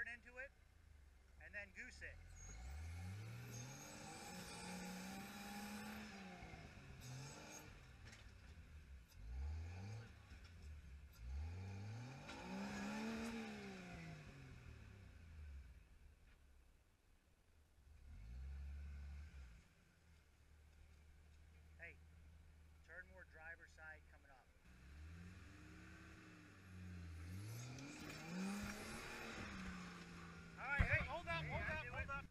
turn into it, and then goose it. Hey, turn more driver's side coming up. All right, hey, hold up, hold up, hold up.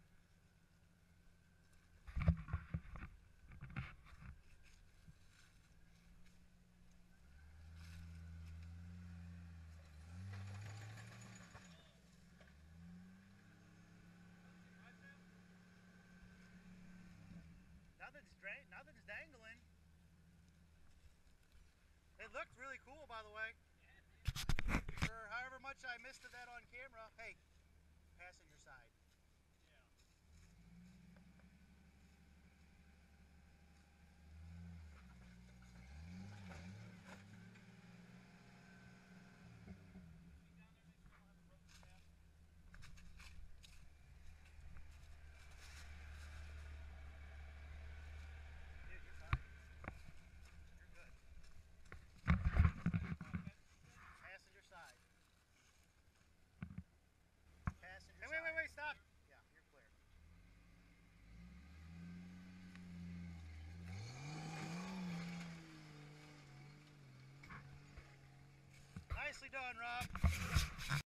Nothing's dangling. It looked really cool, by the way. For however much I missed of that on camera. Hey, passenger side. Dude, you're fine. You're good. Passenger side. Passenger side. Wait, stop. Yeah, you're clear. Nicely done, Rob.